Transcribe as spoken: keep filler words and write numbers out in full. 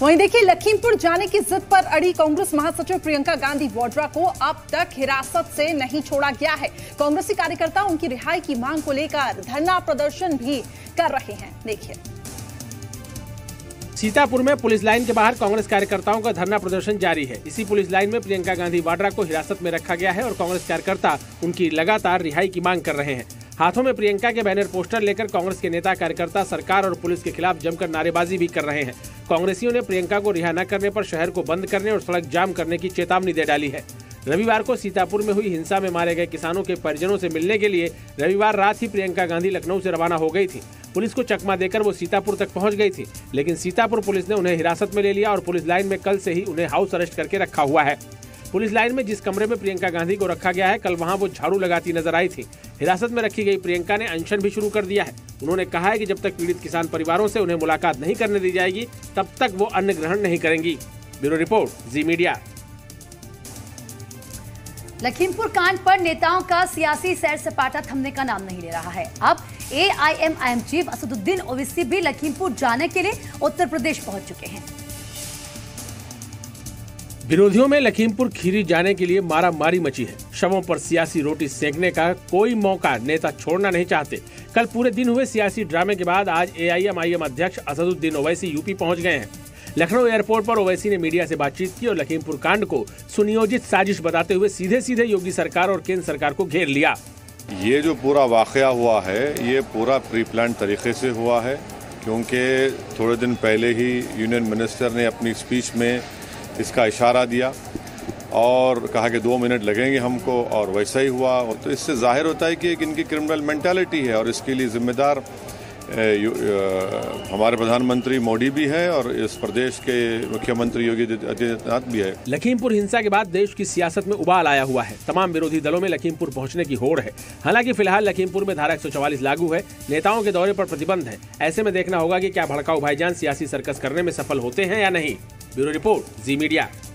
वहीं देखिए, लखीमपुर जाने की जिद पर अड़ी कांग्रेस महासचिव प्रियंका गांधी वाड्रा को अब तक हिरासत से नहीं छोड़ा गया है। कांग्रेसी कार्यकर्ता उनकी रिहाई की मांग को लेकर धरना प्रदर्शन भी कर रहे हैं। देखिए, सीतापुर में पुलिस लाइन के बाहर कांग्रेस कार्यकर्ताओं का धरना प्रदर्शन जारी है। इसी पुलिस लाइन में प्रियंका गांधी वाड्रा को हिरासत में रखा गया है और कांग्रेस कार्यकर्ता उनकी लगातार रिहाई की मांग कर रहे हैं। हाथों में प्रियंका के बैनर पोस्टर लेकर कांग्रेस के नेता कार्यकर्ता सरकार और पुलिस के खिलाफ जमकर नारेबाजी भी कर रहे हैं। कांग्रेसियों ने प्रियंका को रिहा न करने पर शहर को बंद करने और सड़क जाम करने की चेतावनी दे डाली है। रविवार को सीतापुर में हुई हिंसा में मारे गए किसानों के परिजनों से मिलने के लिए रविवार रात ही प्रियंका गांधी लखनऊ से रवाना हो गई थी। पुलिस को चकमा देकर वो सीतापुर तक पहुंच गई थी, लेकिन सीतापुर पुलिस ने उन्हें हिरासत में ले लिया और पुलिस लाइन में कल से ही उन्हें हाउस अरेस्ट करके रखा हुआ है। पुलिस लाइन में जिस कमरे में प्रियंका गांधी को रखा गया है, कल वहां वो झाड़ू लगाती नजर आई थी। हिरासत में रखी गई प्रियंका ने अनशन भी शुरू कर दिया है। उन्होंने कहा है कि जब तक पीड़ित किसान परिवारों से उन्हें मुलाकात नहीं करने दी जाएगी, तब तक वो अन्न ग्रहण नहीं करेंगी। Bureau report, Zee Media. लखीमपुर कांड पर नेताओं का सियासी सैर सपाटा थमने का नाम नहीं ले रहा है। अब A I M I M chief Asaduddin Owaisi भी लखीमपुर जाने के लिए उत्तर प्रदेश पहुंच चुके हैं। विरोधियों में लखीमपुर खीरी जाने के लिए मारा मारी मची है। शवों पर सियासी रोटी सेकने का कोई मौका नेता छोड़ना नहीं चाहते। कल पूरे दिन हुए सियासी ड्रामे के बाद आज ए आई एम आई एम अध्यक्ष असदुद्दीन ओवैसी यूपी पहुंच गए हैं। लखनऊ एयरपोर्ट पर ओवैसी ने मीडिया से बातचीत की और लखीमपुर कांड को सुनियोजित साजिश बताते हुए सीधे सीधे योगी सरकार और केंद्र सरकार को घेर लिया। ये जो पूरा वाकया हुआ है, ये पूरा प्री प्लान तरीके से हुआ है, क्योंकि थोड़े दिन पहले ही यूनियन मिनिस्टर ने अपनी स्पीच में इसका इशारा दिया और कहा कि दो मिनट लगेंगे हमको, और वैसा ही हुआ। तो इससे जाहिर होता है कि एक इनकी क्रिमिनल मेंटालिटी है और इसके लिए जिम्मेदार हमारे प्रधानमंत्री मोदी भी है और इस प्रदेश के मुख्यमंत्री योगी आदित्यनाथ भी है। लखीमपुर हिंसा के बाद देश की सियासत में उबाल आया हुआ है। तमाम विरोधी दलों में लखीमपुर पहुंचने की होड़ है। हालांकि फिलहाल लखीमपुर में धारा एक सौ चौवालीस लागू है, नेताओं के दौरे पर प्रतिबंध है। ऐसे में देखना होगा कि क्या भड़काऊ भाईजान सियासी सर्कस करने में सफल होते हैं या नहीं। Bureau report, Zee media.